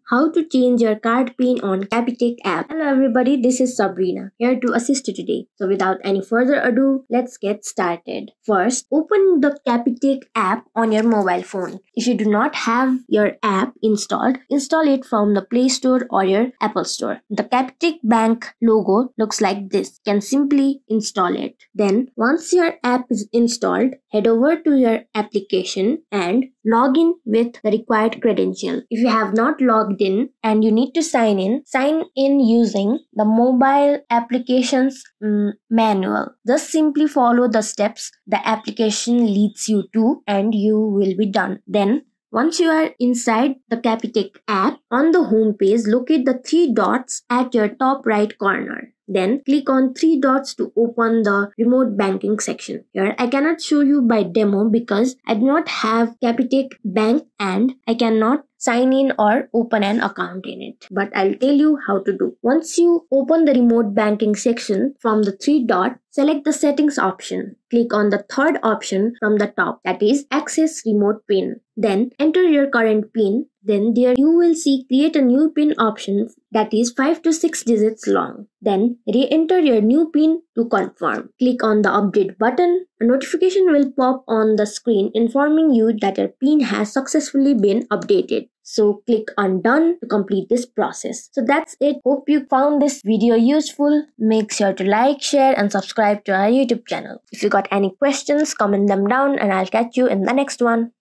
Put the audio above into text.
how to change your card pin on Capitec app. Hello everybody, this is Sabrina here to assist you today. So without any further ado, let's get started. First, open the Capitec app on your mobile phone. If you do not have your app installed, install it from the Play Store or your Apple Store. The Capitec Bank logo looks like this. You can simply install it. Then once your app is installed, head over to your application and log in with the required credential. If you have not logged in and you need to sign in using the mobile application's manual. Just simply follow the steps the application leads you to and you will be done. Then once you are inside the Capitec app, on the home page, locate the three dots at your top right corner. Then click on three dots to open the remote banking section. Here I cannot show you by demo because I do not have Capitec Bank and I cannot sign in or open an account in it. But I'll tell you how to do. Once you open the remote banking section from the three dots, select the settings option. Click on the third option from the top, that is access remote PIN. Then enter your current PIN. Then there you will see create a new PIN option that is 5 to 6 digits long. Then re-enter your new PIN to confirm. Click on the update button. A notification will pop on the screen informing you that your PIN has successfully been updated. So click on done to complete this process. So that's it. Hope you found this video useful. Make sure to like, share and subscribe to our YouTube channel. If you got any questions, comment them down and I'll catch you in the next one.